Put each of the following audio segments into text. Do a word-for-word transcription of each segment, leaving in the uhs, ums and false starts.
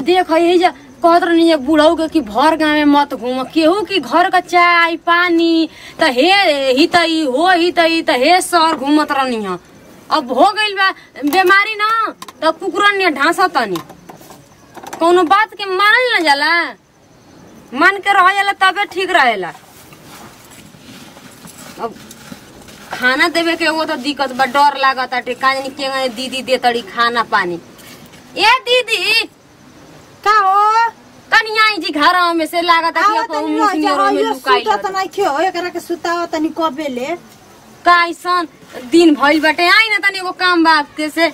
देख है जा कहत रहनी है बुढ़ऊ के कि भर गाँव में मत घूम केहू की घर का चाय पानी त हे ही तई हो ही तई त हे शहर घूमत रहनी है। अब हो गइल बा बीमारी ना त कुकुरन ने ढांसा तनी कोनो बात के मानल न जाला मान के रह जाला तबे ठीक रहेला। अब खाना देवे के वो तो दिक्कत बा डर लागत आटे काजनी के दीदी दे तड़ी खाना पानी। ए दीदी का हो तनी आई जी घर में से लागत है कि अपन मुसनियरो में लुकाई सुता त नहीं खियो एकरा के सुताव तनी कबेले काइसन दिन भइल बाटे आई ना तनी एगो काम बा के से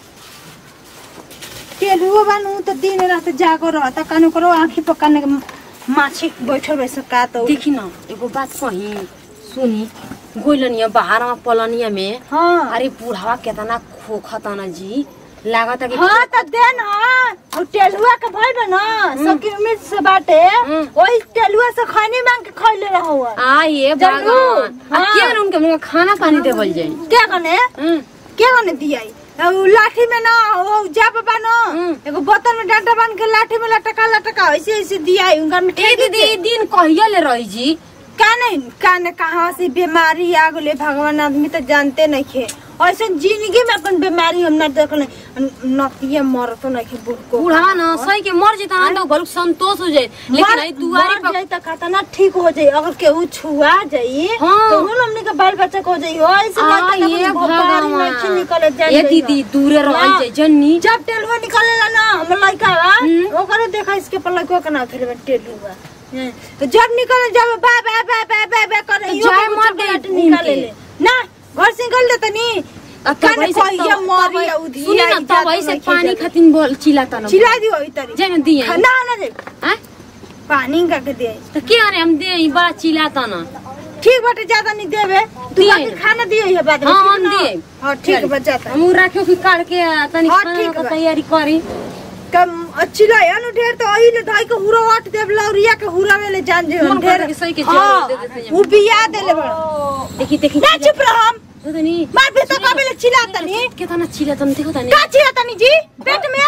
तेलुओ बानू तो दिन रात जागो रहता कानो करो आंखी पकाने माछी बैठल बैस का तो देखी ना एगो बात कही सुनी गोइलनिया बाहर में पलनिया में हां अरे बूढ़ावा केतना खोखता ना जी लागत है कि हां त दे ना और तेलुआ के भइल बा ना सबकी उम्मीद से बाटे ओई तेलुआ से खाने मांग के खइले रहौ आ ये भगवान आ के उनके मुंह खाना पानी देवल जाई क्या कने के कने दियाई लाठी में ना वो जा बाबा ना एगो बोतल में डंडा बांध के लाठी में लटका लटका ऐसे ऐसे दियाई उनका में ए दीदी दिन कहिया ले रही जी का नहीं का ने कहां से बीमारी आ गले भगवान आदमी तो जानते नहीं खे ऐसे जिंदगी में अपन बीमारी हम ना देखले नतिया मर तो नहीं बुढ़ को बूढ़ा ना सही के मर जेता ना तो घर संतोष हो जाए लेकिन आई दुआरी पर जाई त खाता ना ठीक हो जाई अगर केहू छुआ जाई तो हम हमने के बाल बच्चा को जाई हो ऐसे ना ये भगवान में निकल जाई ये दीदी दूरे रह जाई जन्नी जब टेलुआ निकलेला ना हम लइका बा ओकरे देखा इसके पर लइका के ना फिर टेलुआ तो जब निकल जब बा बा बा बा बा बा करे जाय मत निकले ना घर से निकल देता नी कने कहिया मरी उधी सुनी ना तब ऐसे पानी खातिन बोल चिल्लाता ना चिल्ला दियो इतरी जे में दिए ना ना दे हैं पानी का के दे तो के अरे हम दे बड़ा चिल्लाता ना ठीक बाटे ज्यादा नहीं देबे तू बाकी खाना दियो ये बात हां हम दे हां ठीक बचाता हम राखियो कि काट के तनी खाना का तैयारी करी कम अच्छी लाया नु ढेर तो आई ले धाई के हुरा वाट देब लौरिया के हुरा में ले जान जे ढेर के सही के जरूर दे देते वो बिया देले बड़ा देखी देखी ना चुप रह हम तनी मार पे तो कबे चिल्लाता नी केतना चिल्लाता नी देखो तनी का चिल्लाता नी जी पेट में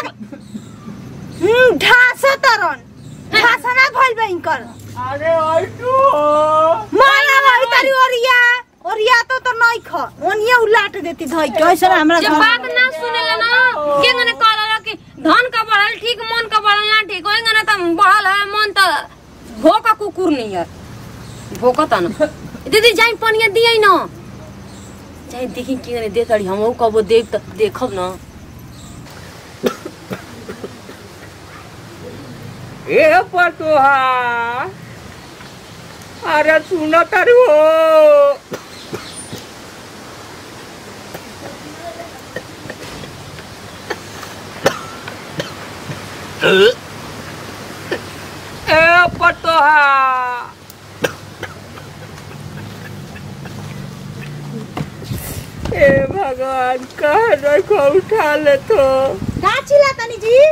हम ढासा तरन ढासा ना भइल बैंकर अरे आइटू माला वही तारी ओरिया ओरिया तो तो नहीं ख ओनिया उलाट देती धई के ऐसे हमरा जब बात ना सुनेला ना के गने कहला कि धन का बढ़ल ठीक मन का बढ़ल ना ठीक होएगा ना त बढ़ल है मन त भोका कुकुर नहीं है भोकता ना दीदी जाई पानी दियै ना चाहे देखी कि गने दे तड़ी हमहु कबो देख त देखब ना ए पटुहा अरे सुन तारू ए पटुहा ए भगवान कह को उठा ले तो का चिल्लाता नी जी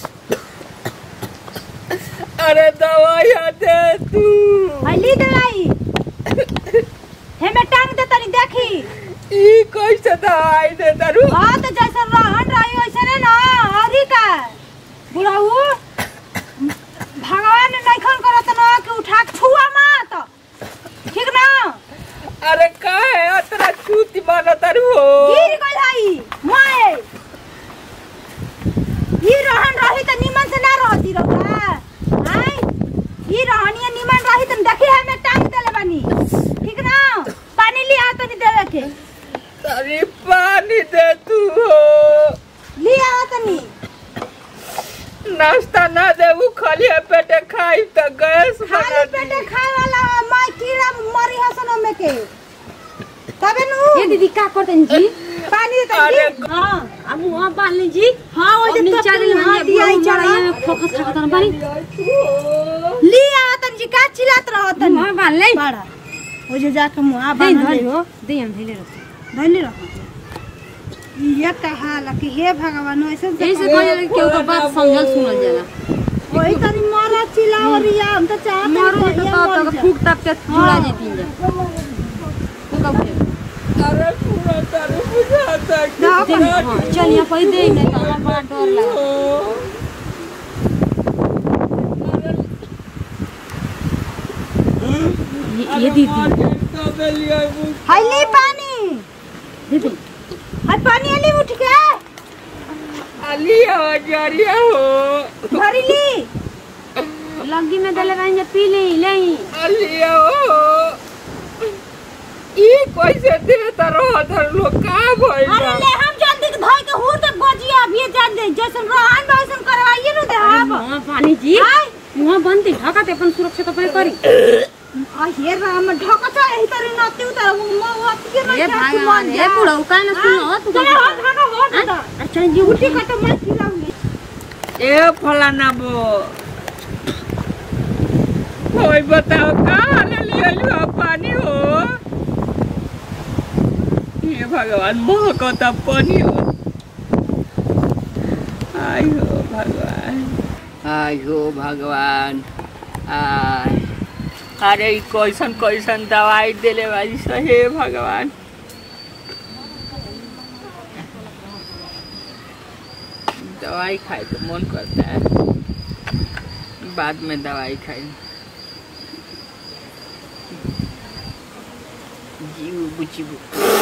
अरे दवाई दे तू हली दवाई हे मैं टांग दे तनी देखी ई कैसे दवाई दे तारू हां तो जैसा रहन रही वैसे ने ना हरी का बुढ़ाऊ भगवान ने नहीं करत ना कि उठा के छुआ मत ठीक ना अरे का है अतरा छूती माना तारू गिर गई भाई माए ये रहन रही त निमन से ना रहती रहा हाय ये रहनिया निमन रही तुम देखी है मैं टांग देले बानी ठीक ना पानी लिया तो नहीं देवे के अरे पानी दे तू हो लिया तो नहीं नाश्ता ना दे वो खाली पेटे खाई त गैस बना खाली पेटे खाए वाला माई कीड़ा मरी हसन में के तबे नु ये दीदी का करतन जी पानी देता जी हां अब वहां बाल ली जी हां वो जे तो चारे हां दिया ही चढ़ा फोकस खाता पानी लिया तन जी का चिल्लात रहतन वहां बाल ले बड़ा वो जे जाके मुआ बांध ले हो दे हम धैले रख धैले रख ये कहा लकी हे भगवान ऐसे ऐसे कहले केहू का बात समझल सुनल जाला वही तनी मारा चिल्ला ओरिया हम तो चाहत मारो तो तो फूक तक के जुड़ा जेती जा अरे पूरा तारू बुझाता कि चलिए पई दे नहीं तो हमरा बड़ा डर लगा ये ये दीदी हाय ले पानी दीदी हाय पानी अली उठ के अलिया जरिया हो भरी ली लग्गी में दले बन जा पी ले ले अलिया हो ई कैसे दे तरो धर लो का भइल अरे ले हम जल्दी धोई के हूं त गजिया अभी जान दे जैसन रोहन वैसन करवाइए न दे हां पानी जी मुंह बंद ढका ते अपन सुरक्षित अपन करी आ हे राम ढका छ एही तरी नती उतर मो के न ये भगवान ये बुढ़ऊ का न सुनो तू चल हो ढका हो दादा अच्छा जी उठी का तो मैं खिलाऊंगी ए फलाना बो कोई बताओ कहाँ ले लिया पानी हो ये भगवान मोह को तब पानी हो आई हो भगवान आई हो भगवान आय अरे कैसन कैसन दवाई देले बाजी सहे भगवान दवाई खाए तो मन करता है बाद में दवाई खाए जीव बुचीबू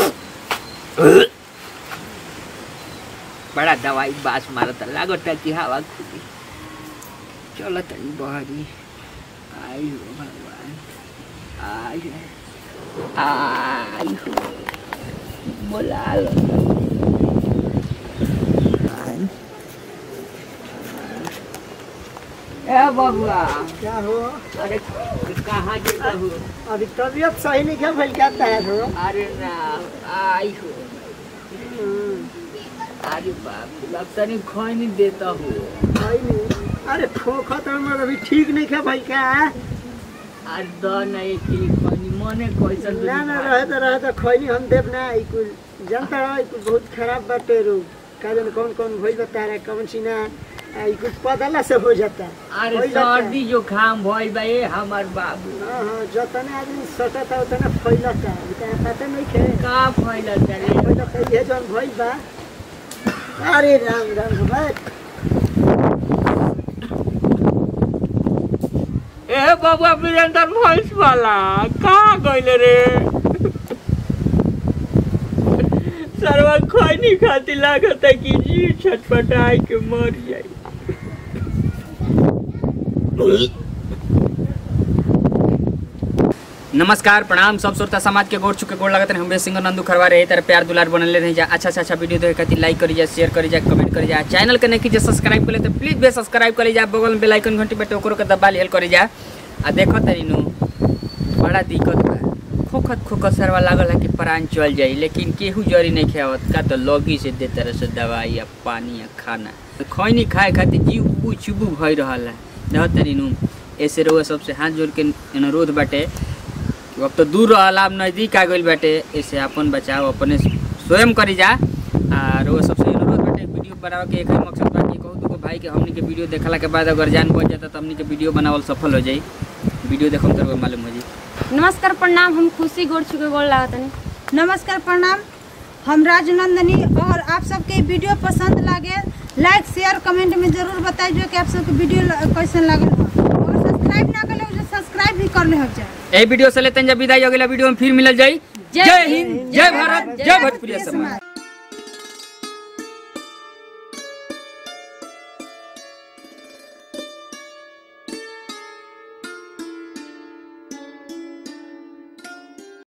बड़ा दवाई बास मारता लागता कि हवा खुदी चलो तनी बहरी आई हो भगवान आई आई हो बोला लो ए बबुआ क्या हो? अरे कहाँ जेता हो अभी तबीयत सही नहीं क्या भइल क्या तैयार हो? अरे ना आई हो अरे बाप लगता नहीं खोई नहीं देता हो भाई नहीं अरे खोखा तो मत अभी ठीक नहीं क्या भाई क्या अरे द नहीं ठीक खोई मने कैसन ना ना रहे तो रहे तो खोई नहीं हम देव ना ई कुल जानता है ई कुल बहुत खराब बाटे रो का जाने कौन कौन भइल बता रहा कौन सी ना ई कुल पदला से हो जाता अरे सर्दी जो खाम भइल बा ए हमार बाबू हां हां जतने आदमी सटता उतना फैलता इतना पता नहीं खे का फैलता रे पहले कहिए जौन भइल बा अरे राम राम भाई ए बाबा वीरेंद्र भैंस वाला कहाँ गइले रे सरवा खोई नहीं खाती लागत है कि जी छटपटाई के मर जाए नमस्कार प्रणाम सब श्रोता समाज के गोड़ चुके गोड़ लगत हम सिंह नंदू खरवा रहे तरह प्यार दुलार बनले रह जा अच्छा से अच्छा वीडियो देखे खातिर लाइक करी जा शेयर करी जा कमेंट करी जा चैनल के नहीं कीजिए सब्सक्राइब कर ले तो प्लीज बे सब्सक्राइब करी जा बगल में बेल आइकन घंटी पे ओकरो के दबा लिहल करी जा आ देखो तरीनु बड़ा दिक्कत बा खोखत खोखत सरवा लागल है कि प्राण चल जाई लेकिन केहू जरी नहीं खावत का तो लगी से दे तरह से दवाई या पानी या खाना खैनी खाए खातिर जीव बू चुबू भई रहल है देखो तरीनु ऐसे रहो सबसे हाथ जोड़ के अनुरोध बाटे अब तो दूर रहला नजदीक आ गई बाटे ऐसे अपन बचाव अपने स्वयं करी जा और वो सबसे अनुरोध बाटे वीडियो बनावे के एक ही मकसद बा कि कहू तो भाई के हमनी के वीडियो देखला के बाद अगर जान बच जाता तो हमनी के वीडियो बनावल सफल हो जाई वीडियो देखम तो मालूम हो जाई नमस्कार प्रणाम हम खुशी गोड़ चुके गोड़ लागतनी नमस्कार प्रणाम हम राजनंदनी और आप सबके वीडियो पसंद लागे लाइक शेयर कमेंट में जरूर बताइए कि आप सबके वीडियो कैसन लागल हो और सब्सक्राइब ना करले तो सब्सक्राइब भी कर ले हो जाए ए वीडियो से लेते हैं जब विदाई अगला वीडियो में फिर मिलल जाई जय हिंद जय भारत जय भोजपुरी समाज।